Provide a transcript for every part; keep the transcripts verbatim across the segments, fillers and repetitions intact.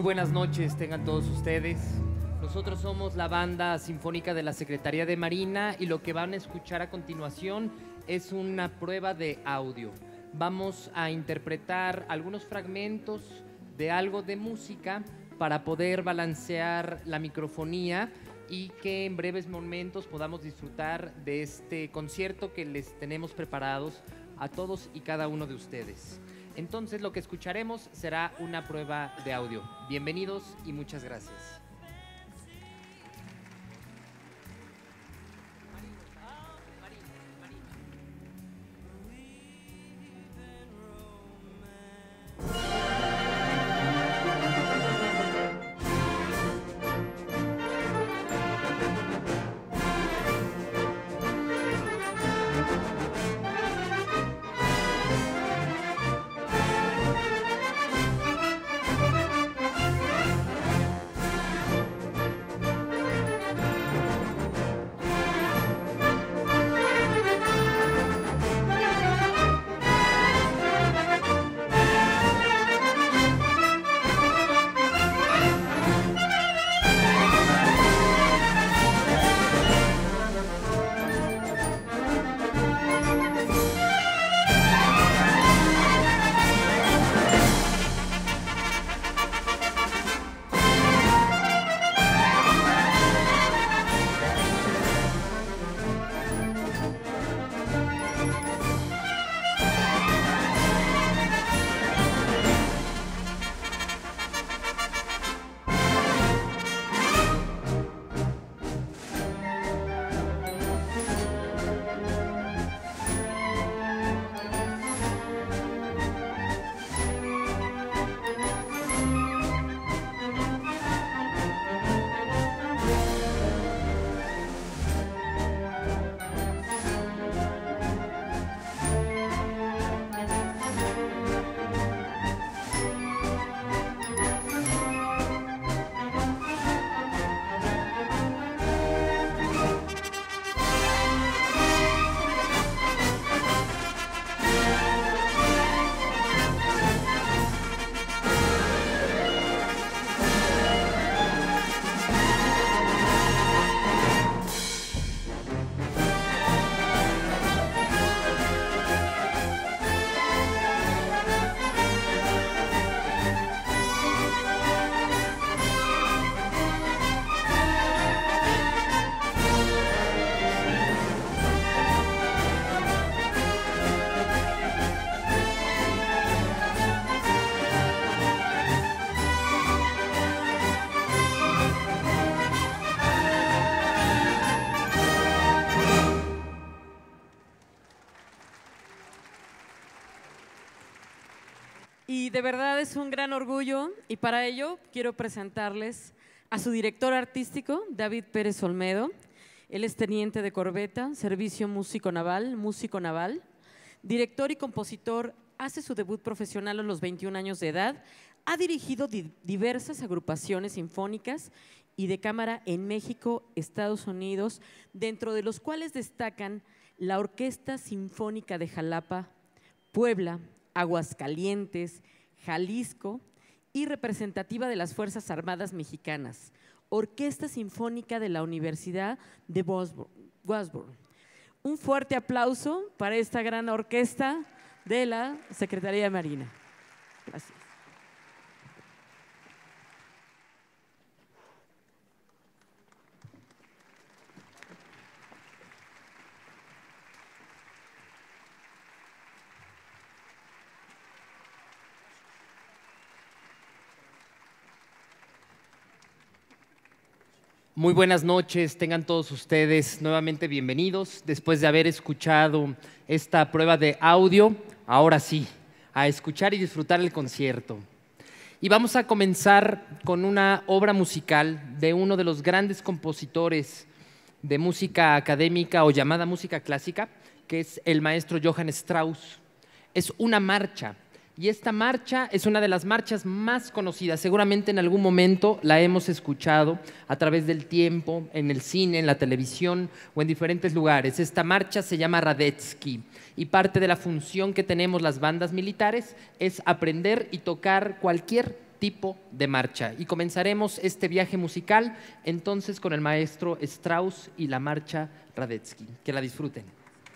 buenas noches, tengan todos ustedes. Nosotros somos la banda sinfónica de la Secretaría de Marina y lo que van a escuchar a continuación es una prueba de audio. Vamos a interpretar algunos fragmentos de algo de música para poder balancear la microfonía y que en breves momentos podamos disfrutar de este concierto que les tenemos preparados a todos y cada uno de ustedes. Entonces lo que escucharemos será una prueba de audio. Bienvenidos y muchas gracias. Y de verdad es un gran orgullo y para ello quiero presentarles a su director artístico, David Pérez Olmedo. Él es teniente de corbeta, servicio músico naval, músico naval, director y compositor, hace su debut profesional a los veintiún años de edad, ha dirigido di diversas agrupaciones sinfónicas y de cámara en México, Estados Unidos, dentro de los cuales destacan la Orquesta Sinfónica de Jalapa, Puebla, Aguascalientes, Jalisco y representativa de las Fuerzas Armadas Mexicanas, Orquesta Sinfónica de la Universidad de Washburn. Un fuerte aplauso para esta gran orquesta de la Secretaría de Marina. Gracias. Muy buenas noches, tengan todos ustedes nuevamente bienvenidos. Después de haber escuchado esta prueba de audio, ahora sí, a escuchar y disfrutar el concierto. Y vamos a comenzar con una obra musical de uno de los grandes compositores de música académica o llamada música clásica, que es el maestro Johann Strauss. Es una marcha. Y esta marcha es una de las marchas más conocidas. Seguramente en algún momento la hemos escuchado a través del tiempo, en el cine, en la televisión o en diferentes lugares. Esta marcha se llama Radetzky y parte de la función que tenemos las bandas militares es aprender y tocar cualquier tipo de marcha. Y comenzaremos este viaje musical entonces con el maestro Strauss y la marcha Radetzky. Que la disfruten.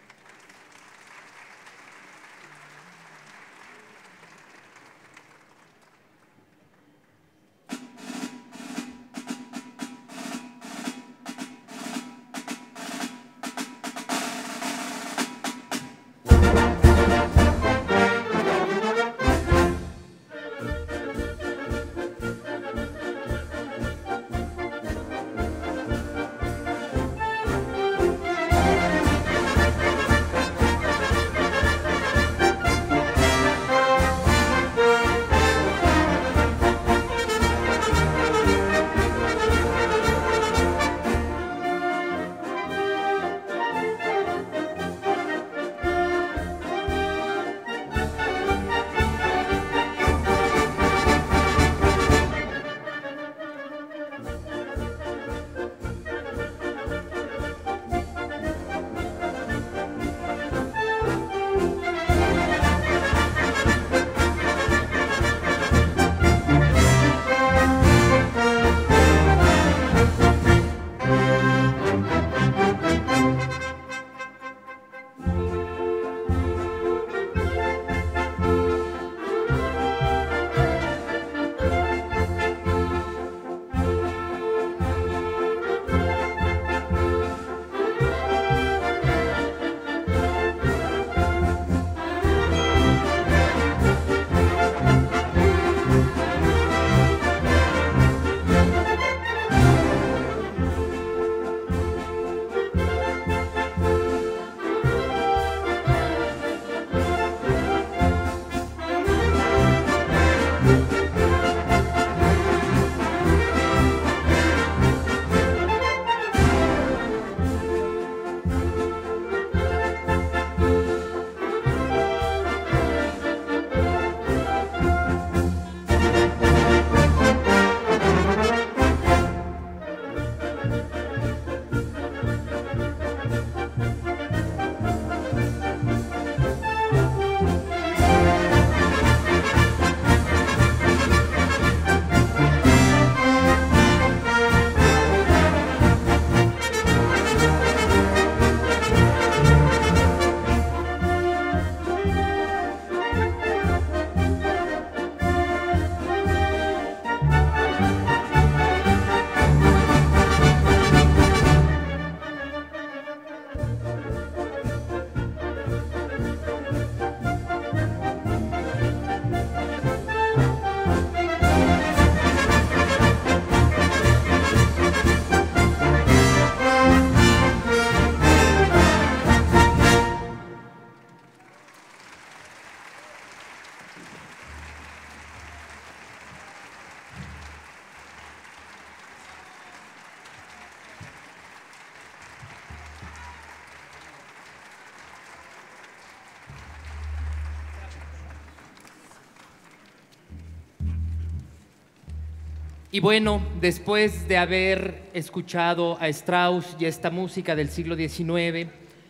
Y bueno, después de haber escuchado a Strauss y esta música del siglo diecinueve,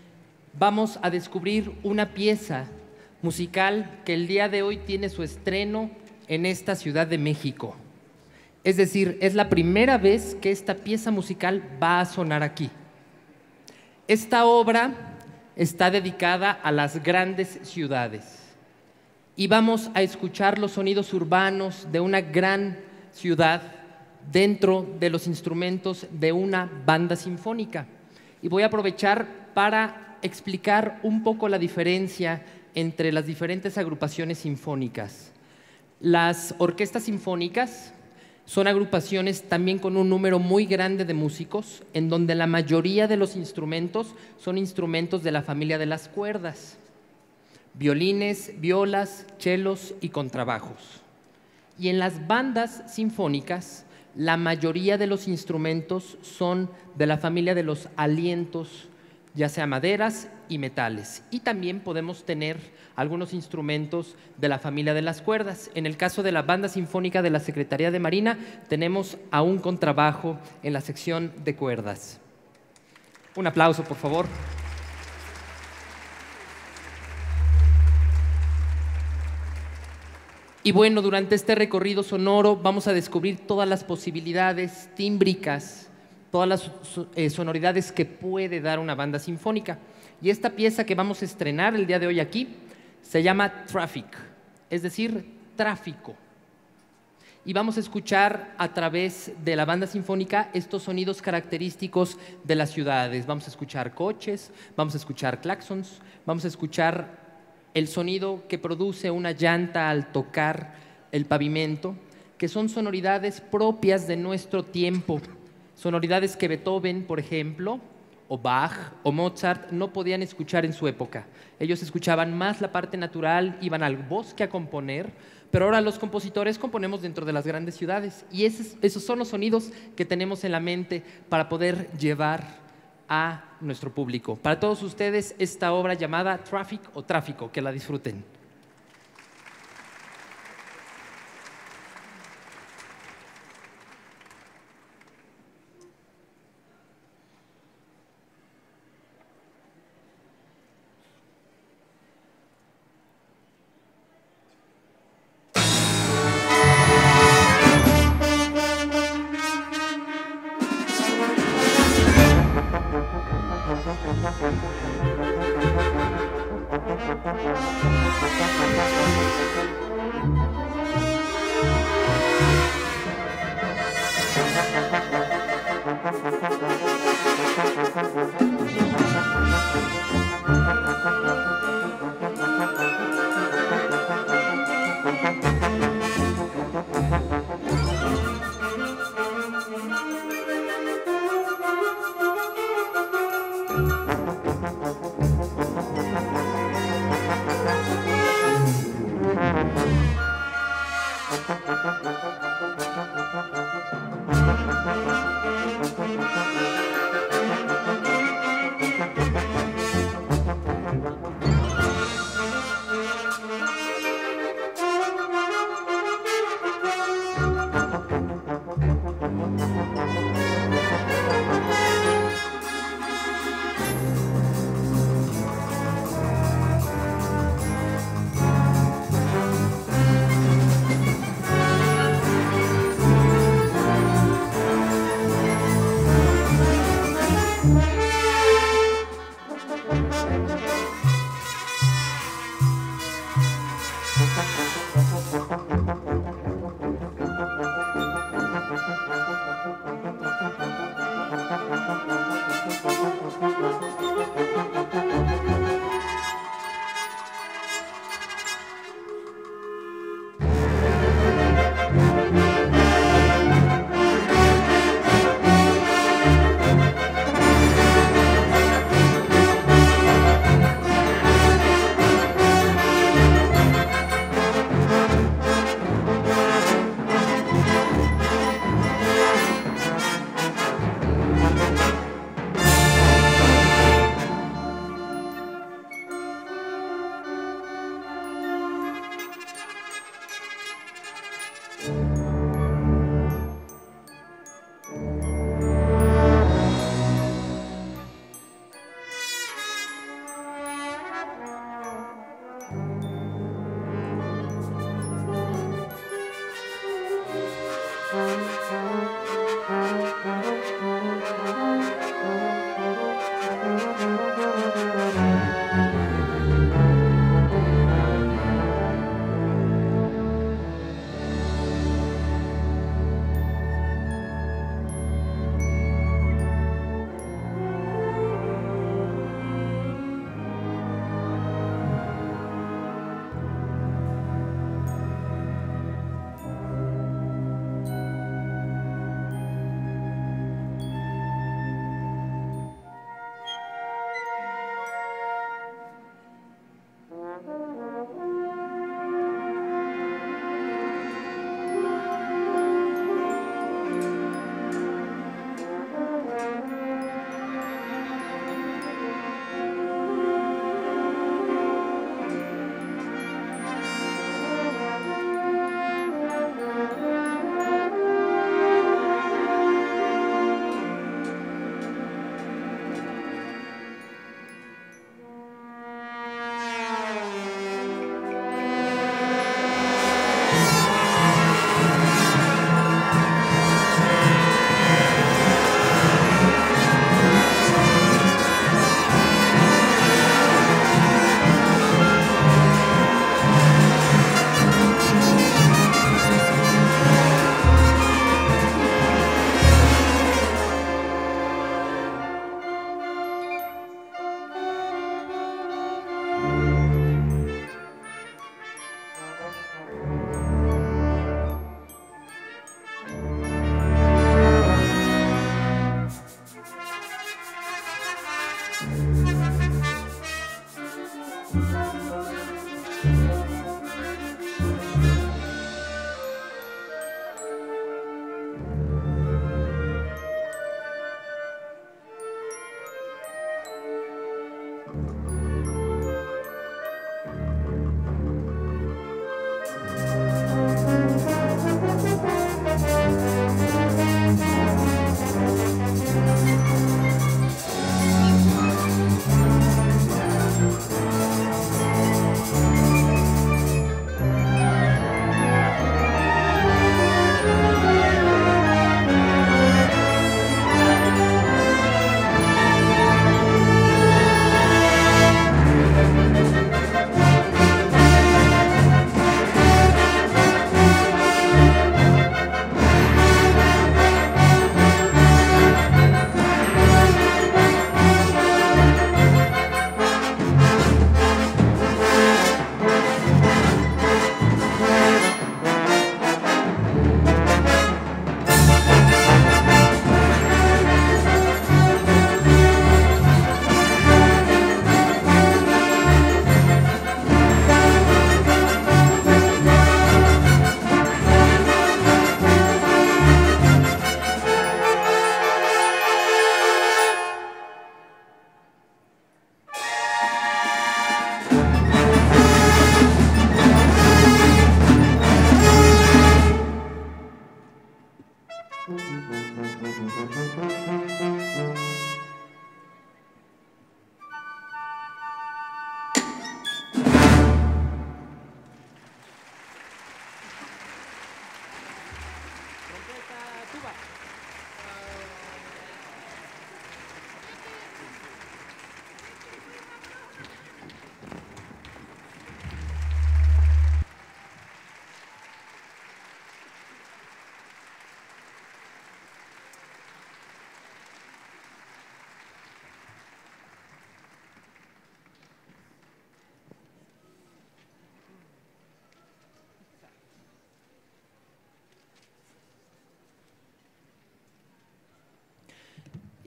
vamos a descubrir una pieza musical que el día de hoy tiene su estreno en esta Ciudad de México. Es decir, es la primera vez que esta pieza musical va a sonar aquí. Esta obra está dedicada a las grandes ciudades y vamos a escuchar los sonidos urbanos de una gran ciudad dentro de los instrumentos de una banda sinfónica. Y voy a aprovechar para explicar un poco la diferencia entre las diferentes agrupaciones sinfónicas. Las orquestas sinfónicas son agrupaciones también con un número muy grande de músicos, en donde la mayoría de los instrumentos son instrumentos de la familia de las cuerdas: violines, violas, chelos y contrabajos. Y en las bandas sinfónicas, la mayoría de los instrumentos son de la familia de los alientos, ya sea maderas y metales. Y también podemos tener algunos instrumentos de la familia de las cuerdas. En el caso de la Banda Sinfónica de la Secretaría de Marina, tenemos a un contrabajo en la sección de cuerdas. Un aplauso, por favor. Y bueno, durante este recorrido sonoro vamos a descubrir todas las posibilidades tímbricas, todas las eh, sonoridades que puede dar una banda sinfónica. Y esta pieza que vamos a estrenar el día de hoy aquí se llama Traffic, es decir, tráfico. Y vamos a escuchar a través de la banda sinfónica estos sonidos característicos de las ciudades. Vamos a escuchar coches, vamos a escuchar claxons, vamos a escuchar el sonido que produce una llanta al tocar el pavimento, que son sonoridades propias de nuestro tiempo, sonoridades que Beethoven, por ejemplo, o Bach o Mozart no podían escuchar en su época. Ellos escuchaban más la parte natural, iban al bosque a componer, pero ahora los compositores componemos dentro de las grandes ciudades y esos, esos son los sonidos que tenemos en la mente para poder llevar a nuestro público. Para todos ustedes, esta obra llamada Traffic o Tráfico, que la disfruten.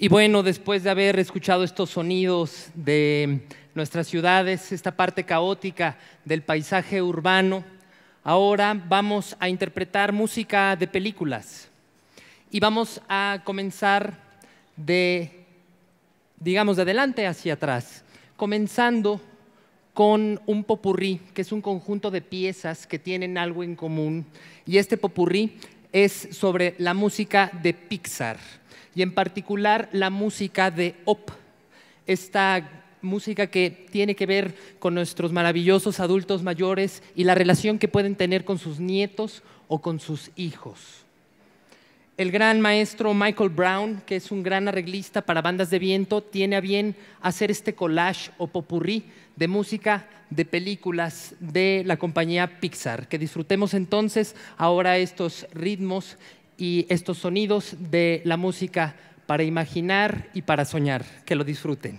Y bueno, después de haber escuchado estos sonidos de nuestras ciudades, esta parte caótica del paisaje urbano, ahora vamos a interpretar música de películas. Y vamos a comenzar de, digamos, de adelante hacia atrás, comenzando con un popurrí, que es un conjunto de piezas que tienen algo en común. Y este popurrí es sobre la música de Pixar, y en particular la música de Up, esta música que tiene que ver con nuestros maravillosos adultos mayores y la relación que pueden tener con sus nietos o con sus hijos. El gran maestro Michael Brown, que es un gran arreglista para bandas de viento, tiene a bien hacer este collage o popurrí de música de películas de la compañía Pixar. Que disfrutemos entonces ahora estos ritmos y estos sonidos de la música para imaginar y para soñar. Que lo disfruten.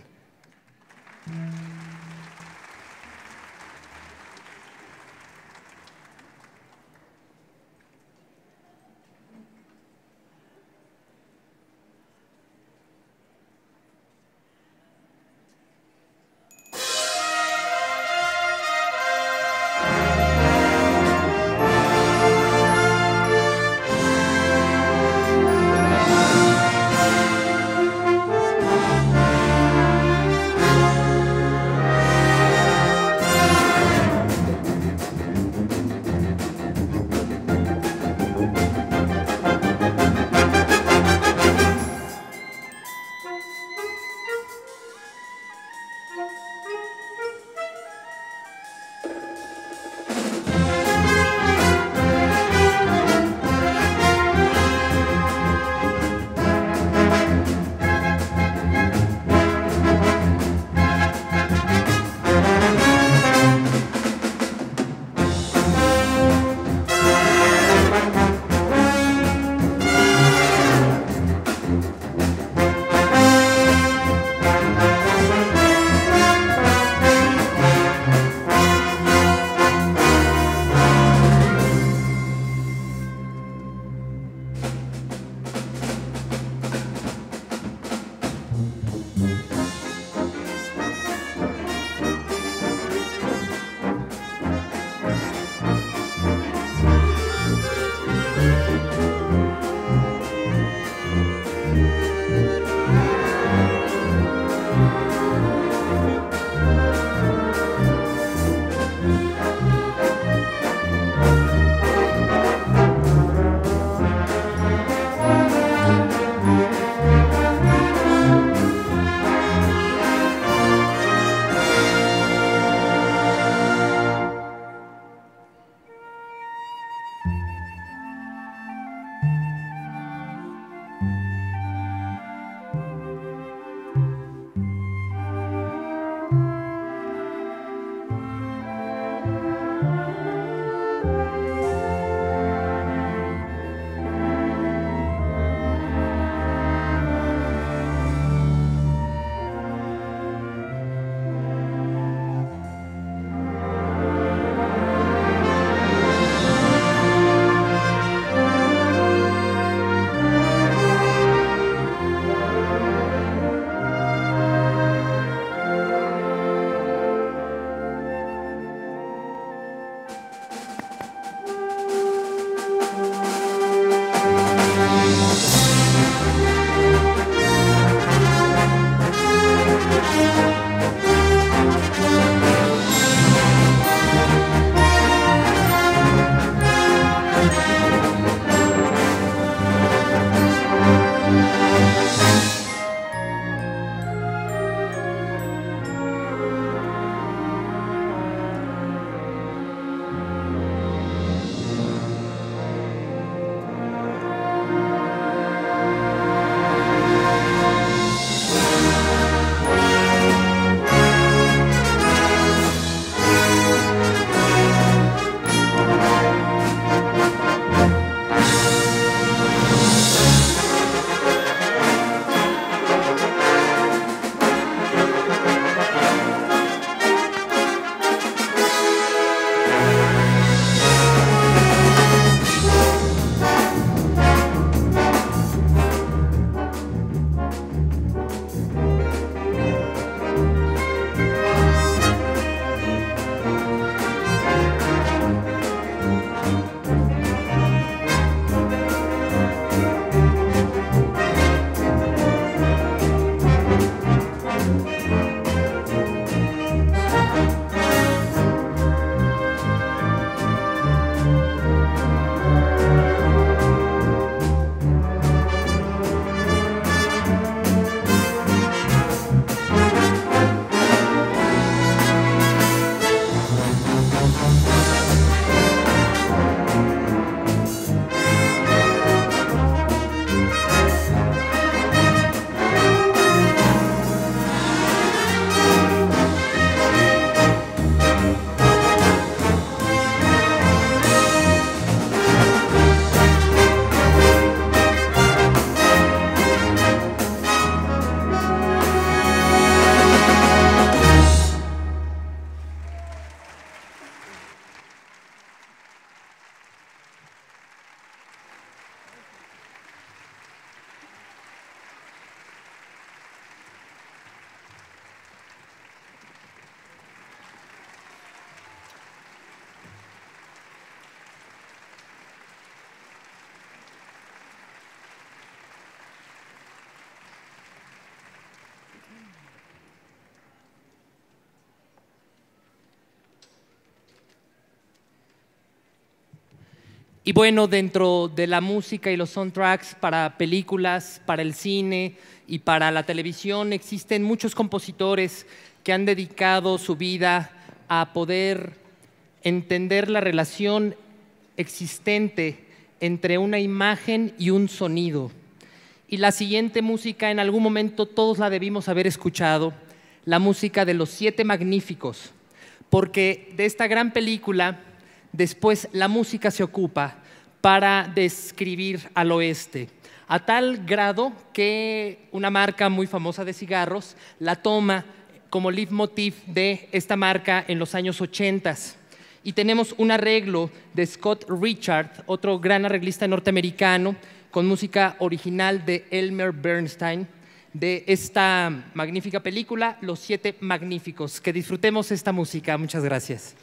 Y bueno, dentro de la música y los soundtracks para películas, para el cine y para la televisión, existen muchos compositores que han dedicado su vida a poder entender la relación existente entre una imagen y un sonido. Y la siguiente música, en algún momento todos la debimos haber escuchado, la música de Los Siete Magníficos, porque de esta gran película, después la música se ocupa para describir al oeste, a tal grado que una marca muy famosa de cigarros la toma como leitmotiv de esta marca en los años ochenta. Y tenemos un arreglo de Scott Richard, otro gran arreglista norteamericano, con música original de Elmer Bernstein, de esta magnífica película, Los Siete Magníficos. Que disfrutemos esta música. Muchas gracias.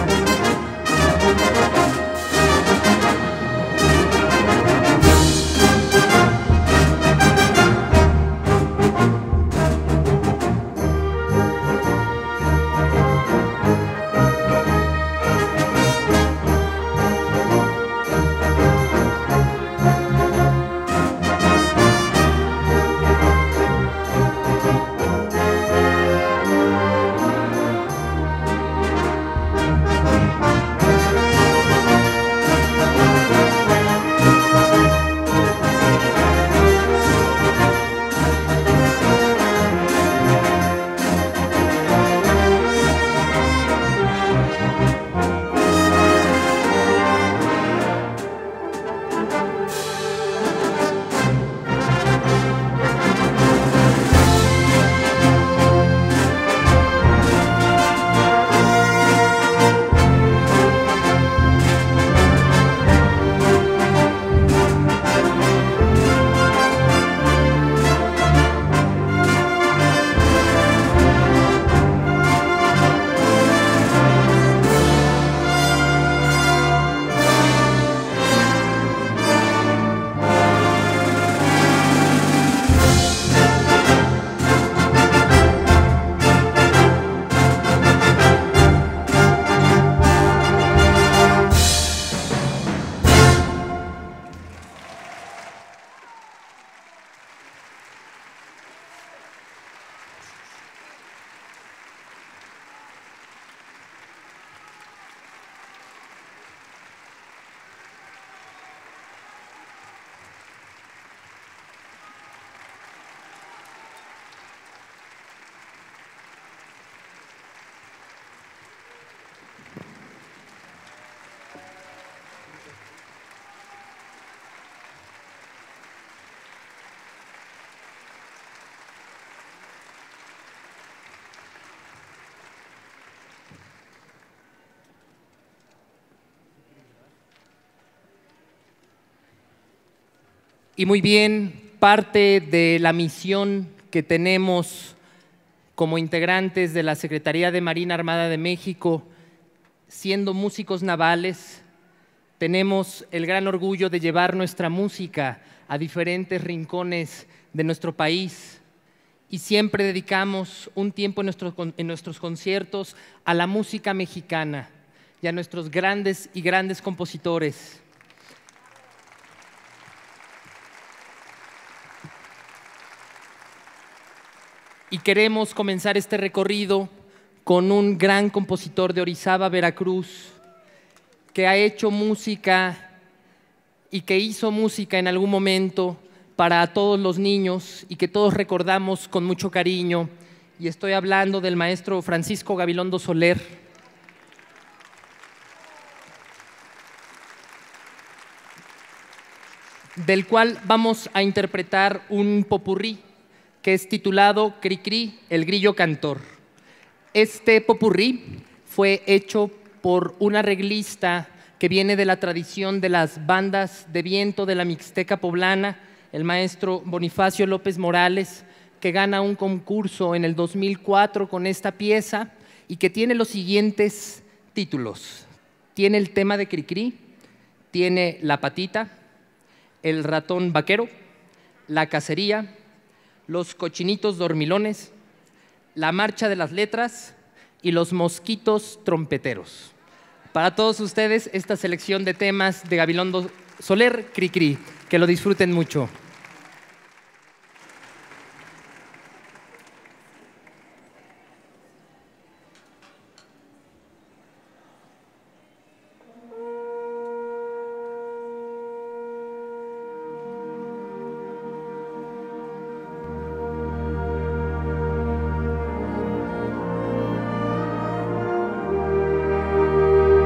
Y muy bien, parte de la misión que tenemos como integrantes de la Secretaría de Marina Armada de México, siendo músicos navales, tenemos el gran orgullo de llevar nuestra música a diferentes rincones de nuestro país y siempre dedicamos un tiempo en nuestros, en nuestros conciertos a la música mexicana y a nuestros grandes y grandes compositores. Y queremos comenzar este recorrido con un gran compositor de Orizaba, Veracruz, que ha hecho música y que hizo música en algún momento para todos los niños y que todos recordamos con mucho cariño. Y estoy hablando del maestro Francisco Gabilondo Soler. Del cual vamos a interpretar un popurrí que es titulado Cricri, el grillo cantor. Este popurrí fue hecho por un arreglista que viene de la tradición de las bandas de viento de la Mixteca poblana, el maestro Bonifacio López Morales, que gana un concurso en el dos mil cuatro con esta pieza y que tiene los siguientes títulos. Tiene el tema de Cricri, tiene La Patita, El Ratón Vaquero, La Cacería, Los Cochinitos Dormilones, La Marcha de las Letras y Los Mosquitos Trompeteros. Para todos ustedes, esta selección de temas de Gabilondo Soler, Cricri. Que lo disfruten mucho.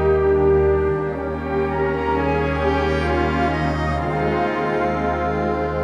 Thank you.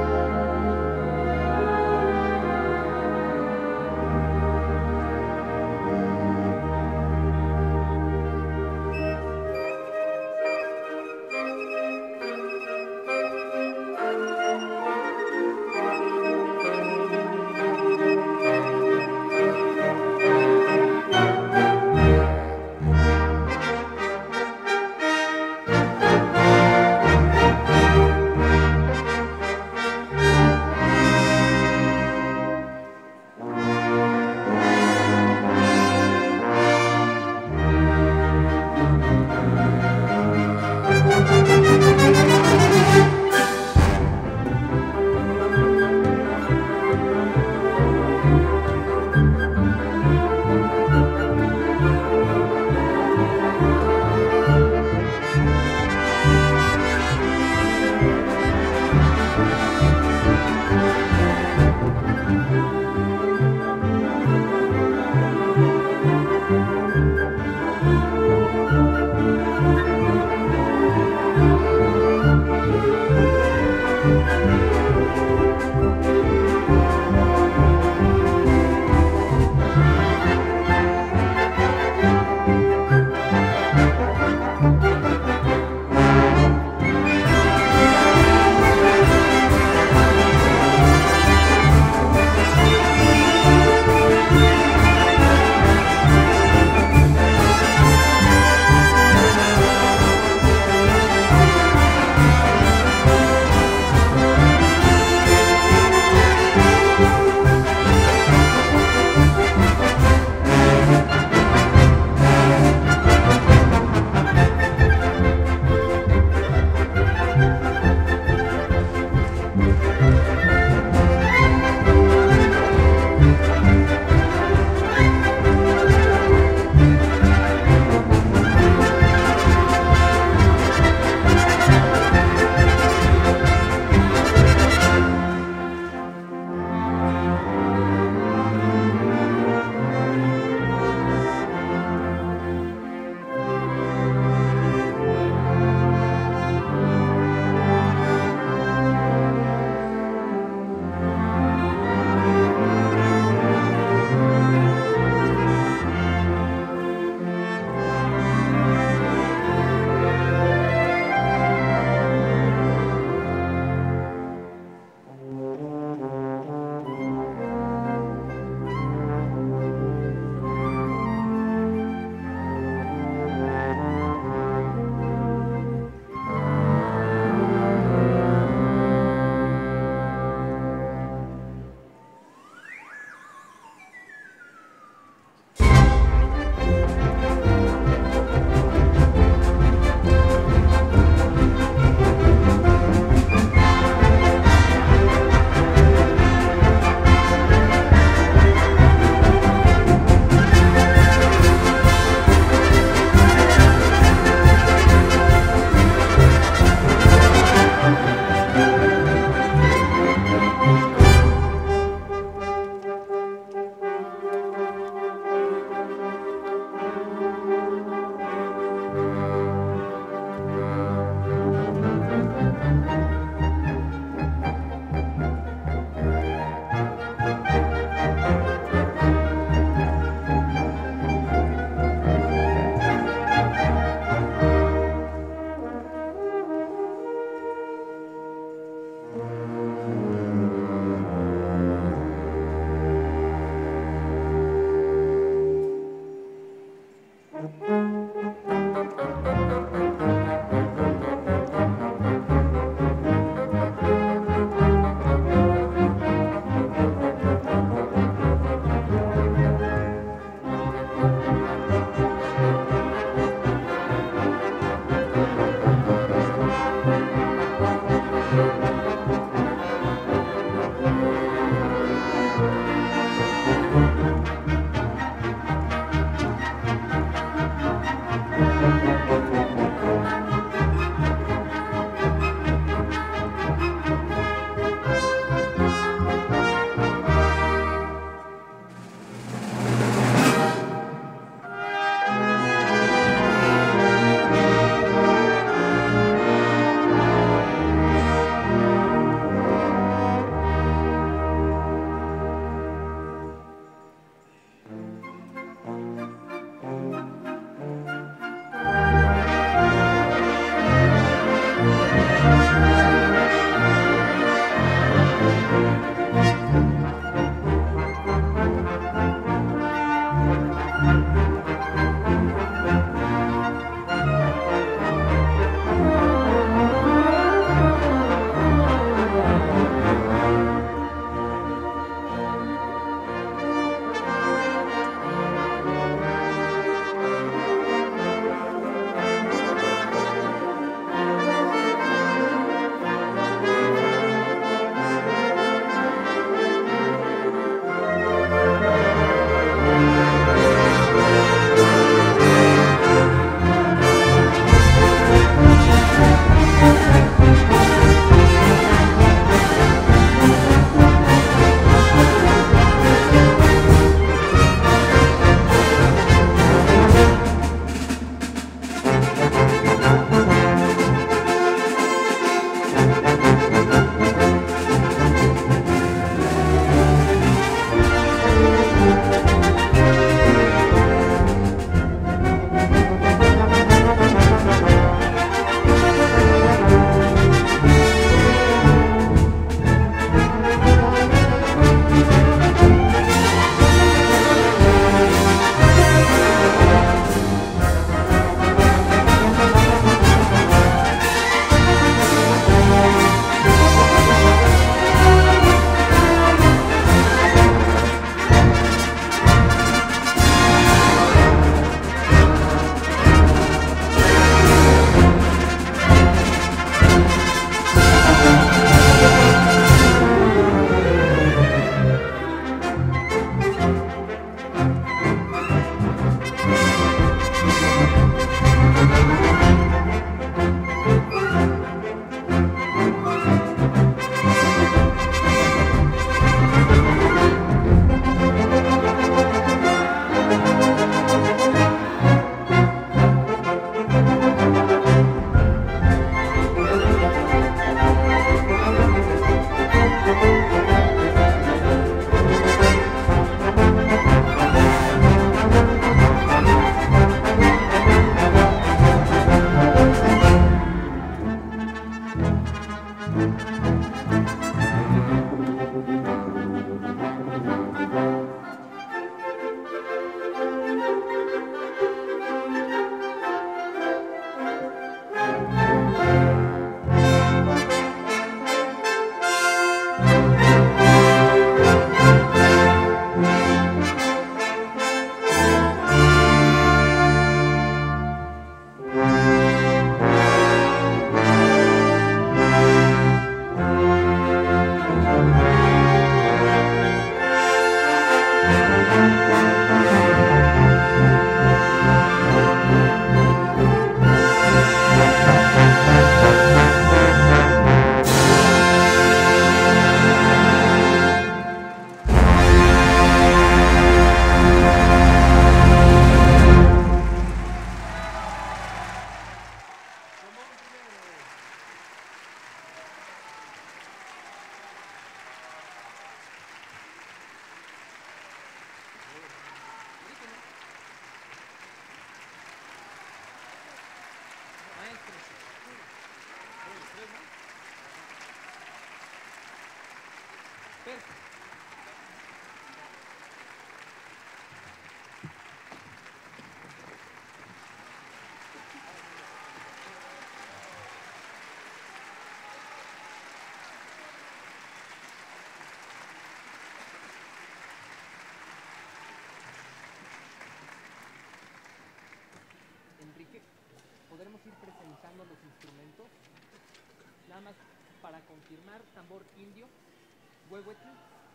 podremos ir presentando los instrumentos. Nada más para confirmar, tambor indio, huehuetl,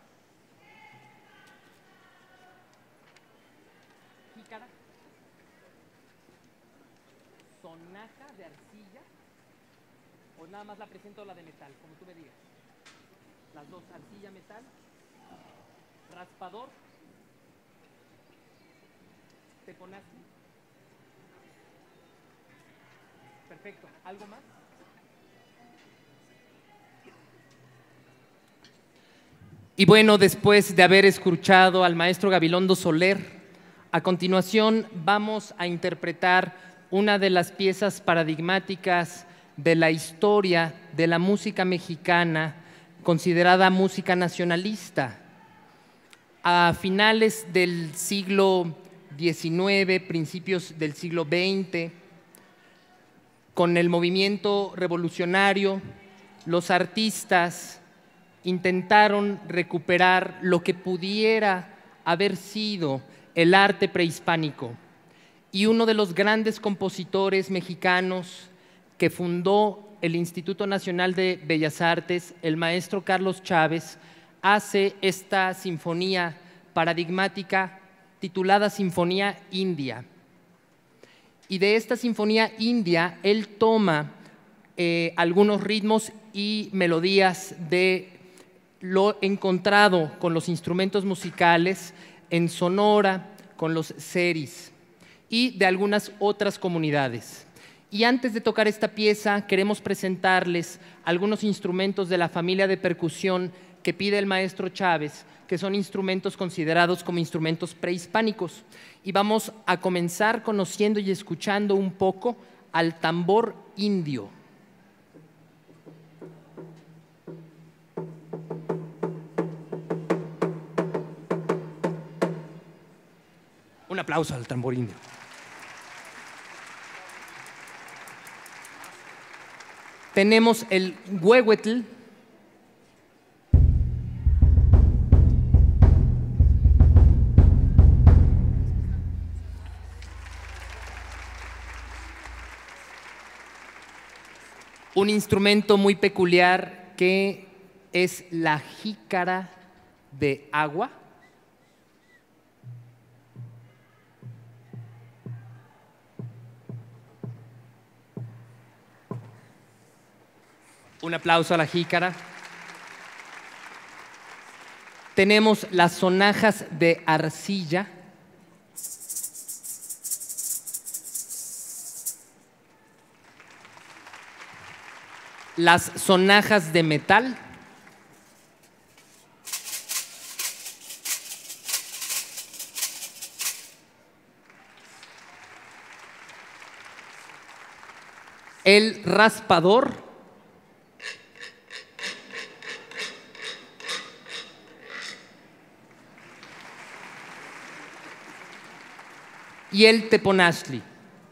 jícara, sonaja de arcilla, o nada más la presento la de metal, como tú me digas. Las dos, arcilla, metal, raspador, teponazli. Perfecto. ¿Algo más? Y bueno, después de haber escuchado al maestro Gabilondo Soler, a continuación vamos a interpretar una de las piezas paradigmáticas de la historia de la música mexicana, considerada música nacionalista. A finales del siglo diecinueve, principios del siglo veinte, con el movimiento revolucionario, los artistas intentaron recuperar lo que pudiera haber sido el arte prehispánico. Y uno de los grandes compositores mexicanos que fundó el Instituto Nacional de Bellas Artes, el maestro Carlos Chávez, hace esta sinfonía paradigmática titulada Sinfonía India. Y de esta Sinfonía India, él toma eh, algunos ritmos y melodías de lo encontrado con los instrumentos musicales en Sonora, con los seris y de algunas otras comunidades. Y antes de tocar esta pieza, queremos presentarles algunos instrumentos de la familia de percusión que pide el maestro Chávez, que son instrumentos considerados como instrumentos prehispánicos. Y vamos a comenzar conociendo y escuchando un poco al tambor indio. Un aplauso al tambor indio. Tenemos el huehuetl. Un instrumento muy peculiar que es la jícara de agua. Un aplauso a la jícara. Tenemos las sonajas de arcilla. Las sonajas de metal. El raspador. Y el teponazli.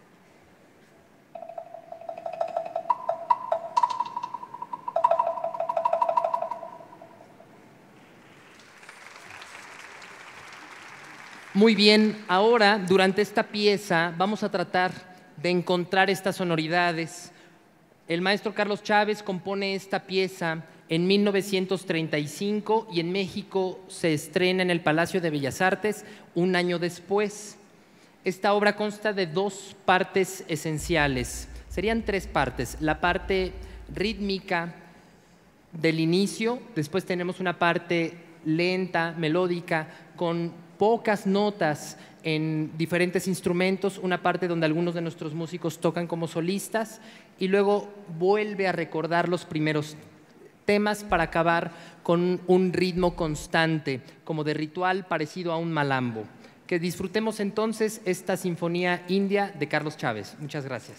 Muy bien, ahora durante esta pieza vamos a tratar de encontrar estas sonoridades. El maestro Carlos Chávez compone esta pieza en mil novecientos treinta y cinco y en México se estrena en el Palacio de Bellas Artes un año después. Esta obra consta de dos partes esenciales, serían tres partes. La parte rítmica del inicio, después tenemos una parte lenta, melódica, con pocas notas en diferentes instrumentos, una parte donde algunos de nuestros músicos tocan como solistas y luego vuelve a recordar los primeros temas para acabar con un ritmo constante, como de ritual parecido a un malambo. Que disfrutemos entonces esta Sinfonía India de Carlos Chávez. Muchas gracias.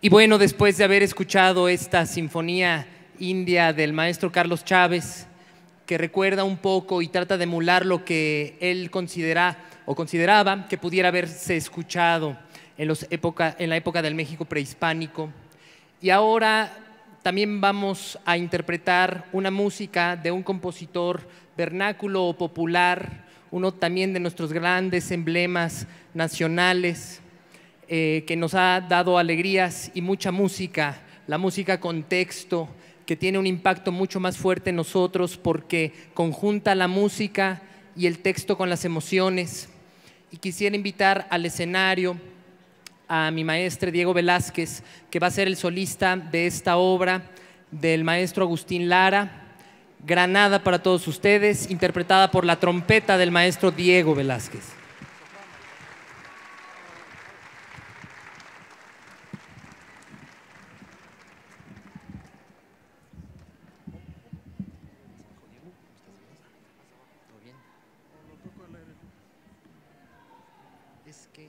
Y bueno, después de haber escuchado esta sinfonía india del maestro Carlos Chávez, que recuerda un poco y trata de emular lo que él considera o consideraba que pudiera haberse escuchado en, los época, en la época del México prehispánico. Y ahora también vamos a interpretar una música de un compositor vernáculo o popular, uno también de nuestros grandes emblemas nacionales, eh, que nos ha dado alegrías y mucha música, la música con texto, que tiene un impacto mucho más fuerte en nosotros porque conjunta la música y el texto con las emociones. Y quisiera invitar al escenario a mi maestro Diego Velázquez, que va a ser el solista de esta obra del maestro Agustín Lara, Granada para todos ustedes, interpretada por la trompeta del maestro Diego Velázquez. Es que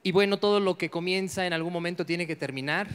Y bueno, todo lo que comienza en algún momento tiene que terminar.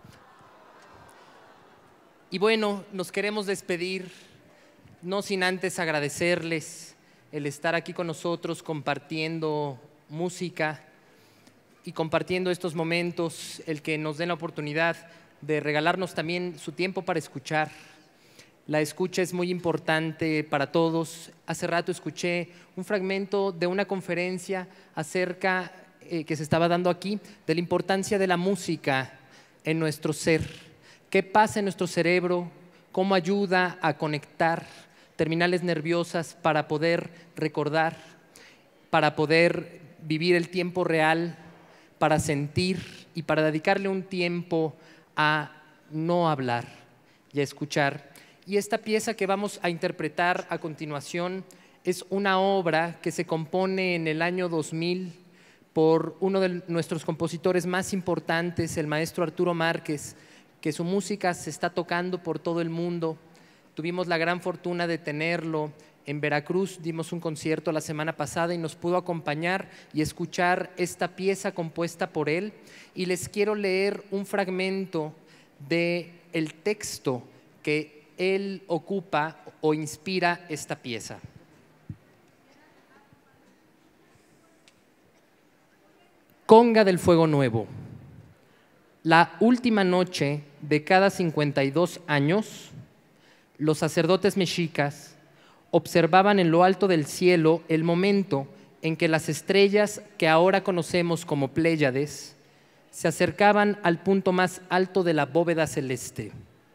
Y bueno, nos queremos despedir, no sin antes agradecerles el estar aquí con nosotros compartiendo música y compartiendo estos momentos, el que nos den la oportunidad de regalarnos también su tiempo para escuchar. La escucha es muy importante para todos. Hace rato escuché un fragmento de una conferencia acerca, eh, que se estaba dando aquí, de la importancia de la música en nuestro ser. ¿Qué pasa en nuestro cerebro? ¿Cómo ayuda a conectar terminales nerviosas para poder recordar, para poder vivir el tiempo real, para sentir y para dedicarle un tiempo a no hablar y a escuchar? Y esta pieza que vamos a interpretar a continuación es una obra que se compone en el año dos mil por uno de nuestros compositores más importantes, el maestro Arturo Márquez, que su música se está tocando por todo el mundo. Tuvimos la gran fortuna de tenerlo en Veracruz, dimos un concierto la semana pasada y nos pudo acompañar y escuchar esta pieza compuesta por él. Y les quiero leer un fragmento del texto que él ocupa o inspira esta pieza. Conga del Fuego Nuevo. La última noche de cada cincuenta y dos años, los sacerdotes mexicas observaban en lo alto del cielo el momento en que las estrellas que ahora conocemos como Pléyades se acercaban al punto más alto de la bóveda celeste.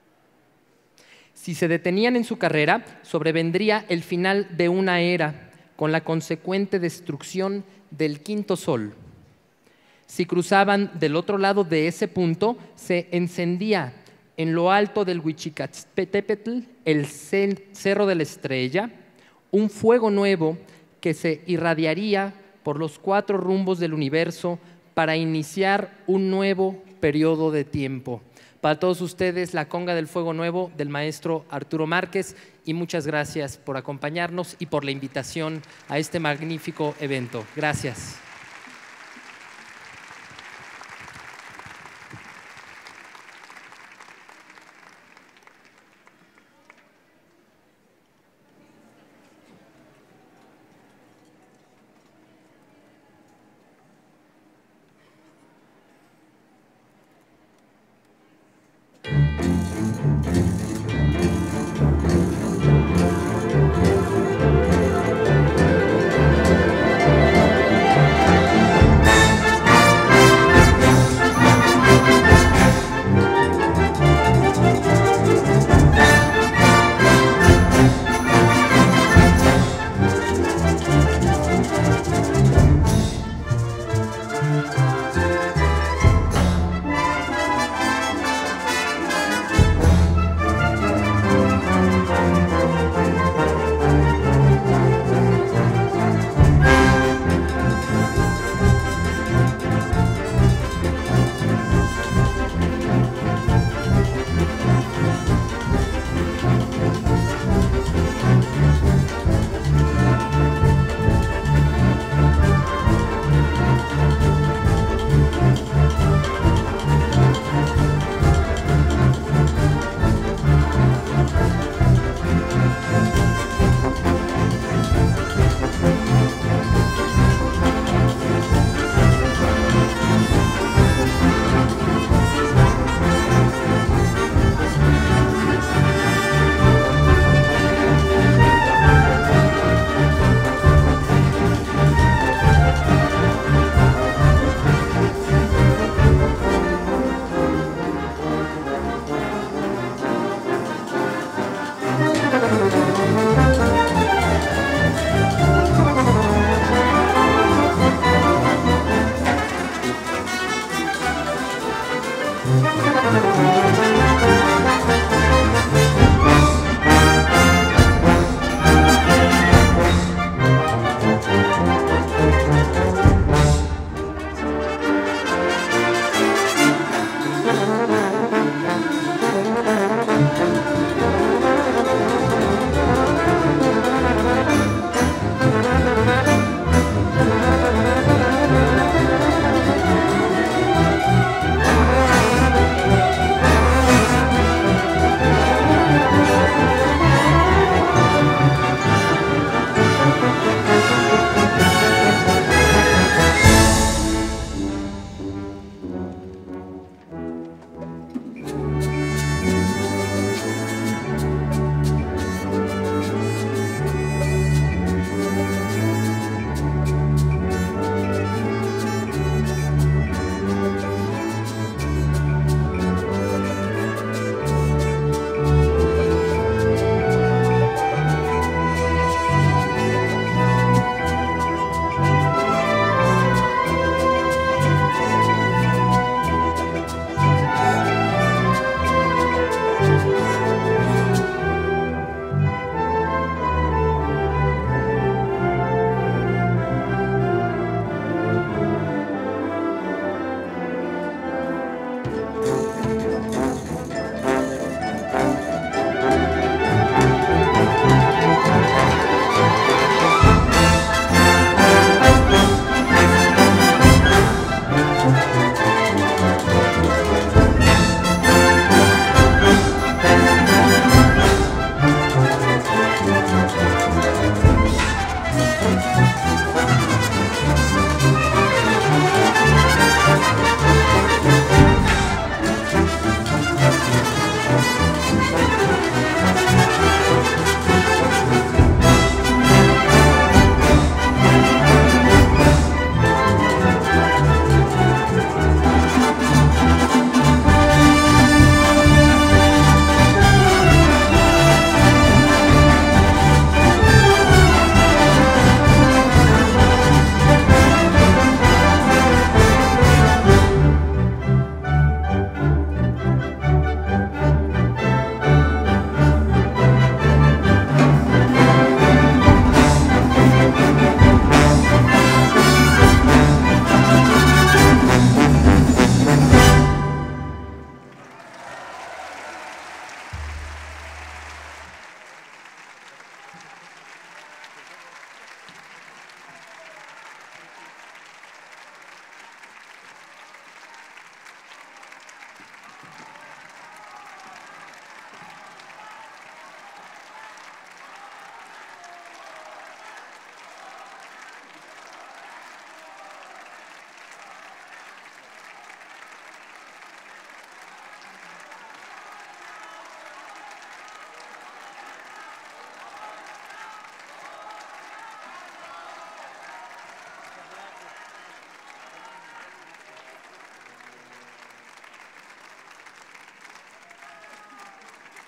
Si se detenían en su carrera, sobrevendría el final de una era con la consecuente destrucción del quinto sol. Si cruzaban del otro lado de ese punto, se encendía en lo alto del Huichicatepetl, el Cerro de la Estrella, un fuego nuevo que se irradiaría por los cuatro rumbos del universo para iniciar un nuevo periodo de tiempo. Para todos ustedes, la Conga del Fuego Nuevo del maestro Arturo Márquez, y muchas gracias por acompañarnos y por la invitación a este magnífico evento. Gracias.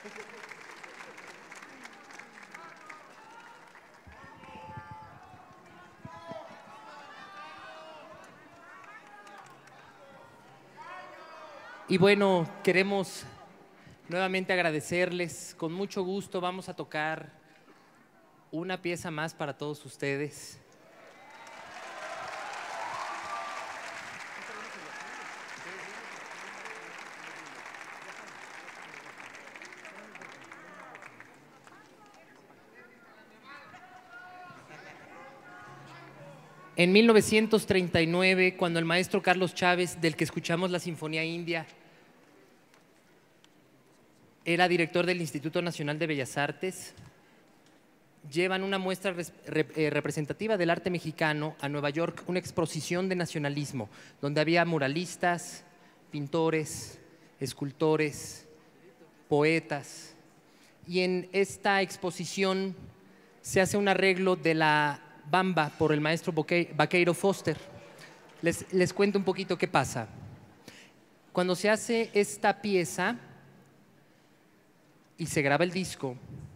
Y bueno, queremos nuevamente agradecerles. Con mucho gusto vamos a tocar una pieza más para todos ustedes. En mil novecientos treinta y nueve, cuando el maestro Carlos Chávez, del que escuchamos la Sinfonía India, era director del Instituto Nacional de Bellas Artes, llevan una muestra representativa del arte mexicano a Nueva York, una exposición de nacionalismo, donde había muralistas, pintores, escultores, poetas. Y en esta exposición se hace un arreglo de la Bamba por el maestro Vaqueiro Foster. Les, les cuento un poquito qué pasa. Cuando se hace esta pieza y se graba el disco,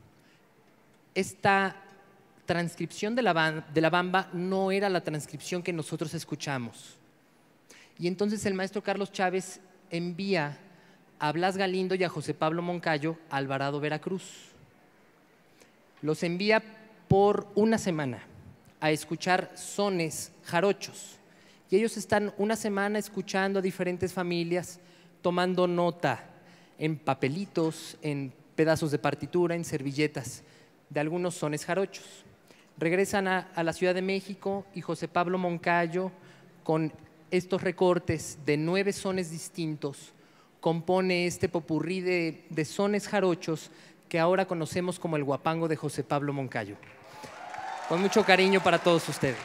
esta transcripción de la, de la Bamba no era la transcripción que nosotros escuchamos. Y entonces el maestro Carlos Chávez envía a Blas Galindo y a José Pablo Moncayo a Alvarado, Veracruz. Los envía por una semana a escuchar sones jarochos. Y ellos están una semana escuchando a diferentes familias, tomando nota en papelitos, en pedazos de partitura, en servilletas, de algunos sones jarochos. Regresan a, a la Ciudad de México y José Pablo Moncayo, con estos recortes de nueve sones distintos, compone este popurrí de, de sones jarochos que ahora conocemos como el Guapango de José Pablo Moncayo. Con mucho cariño para todos ustedes.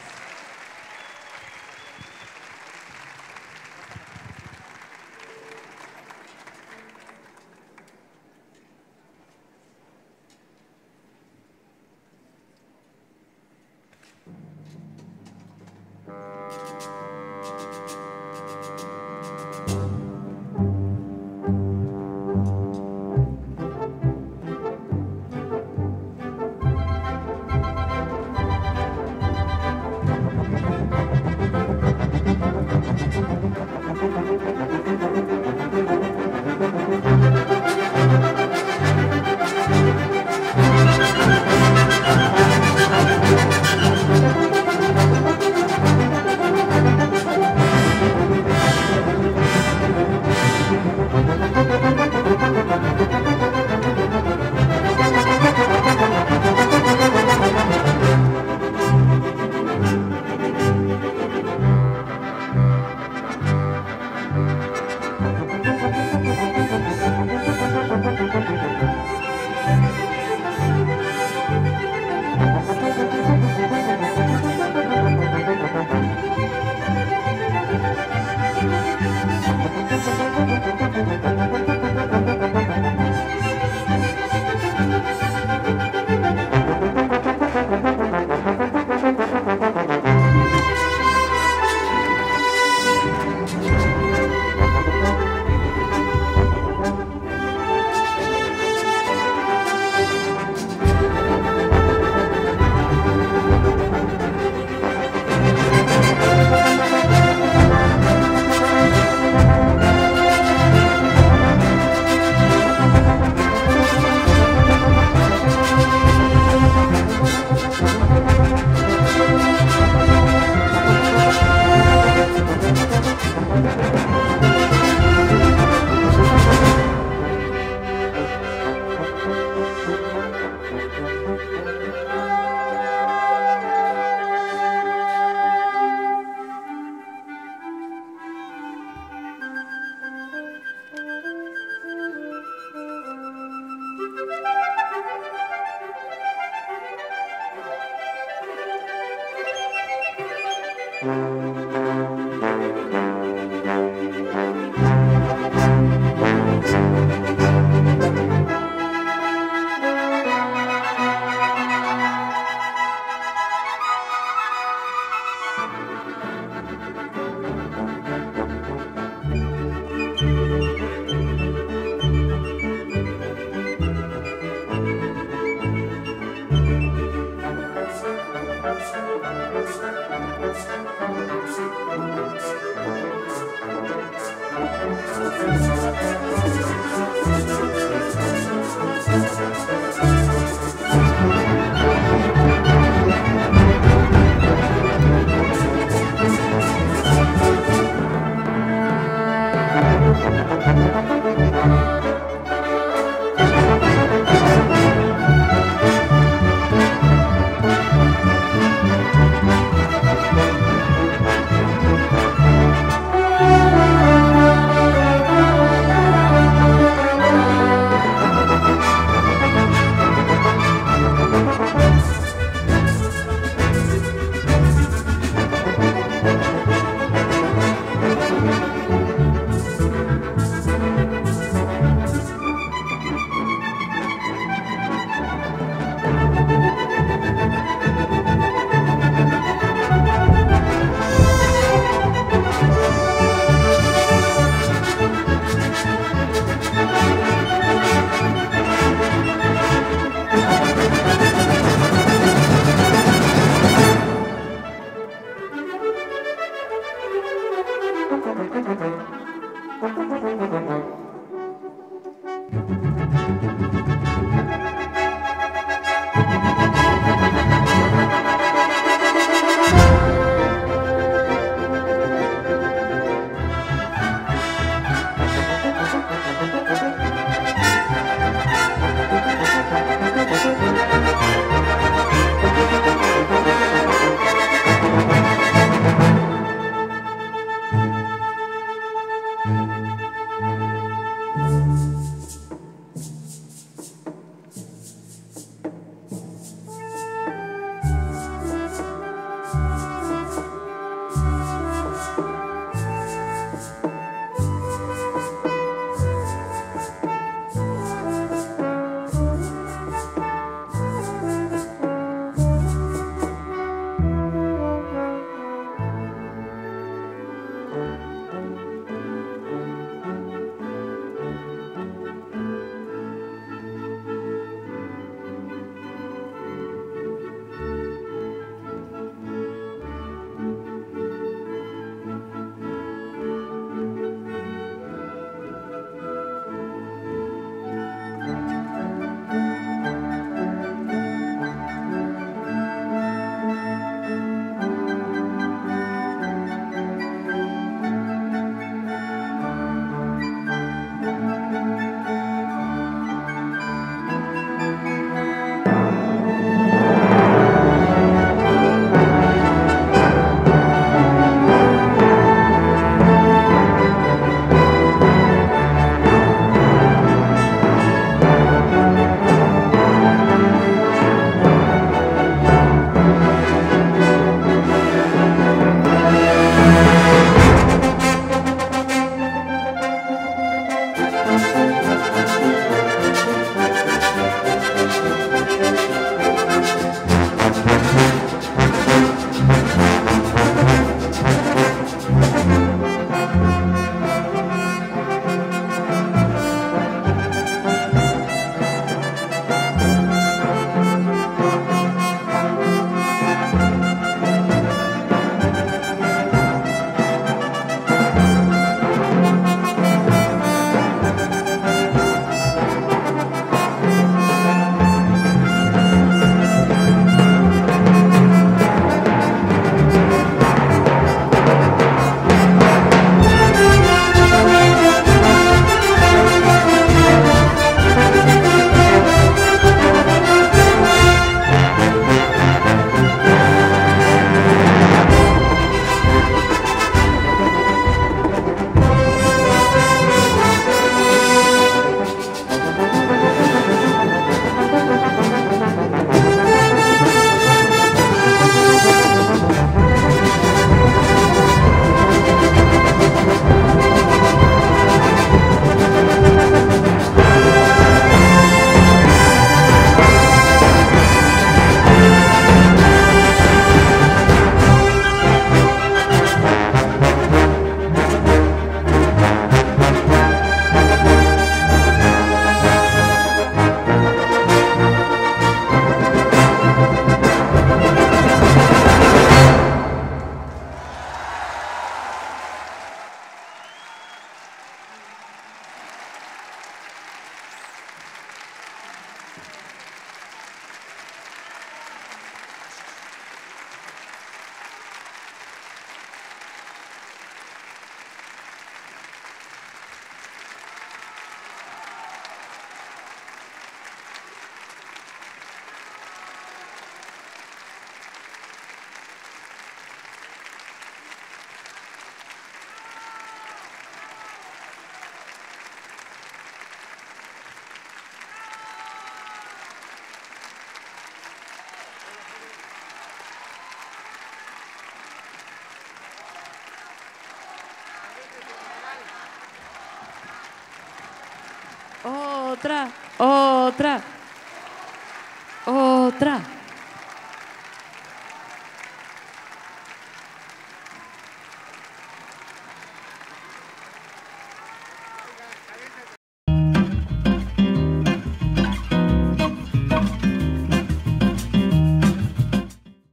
otra, otra, otra.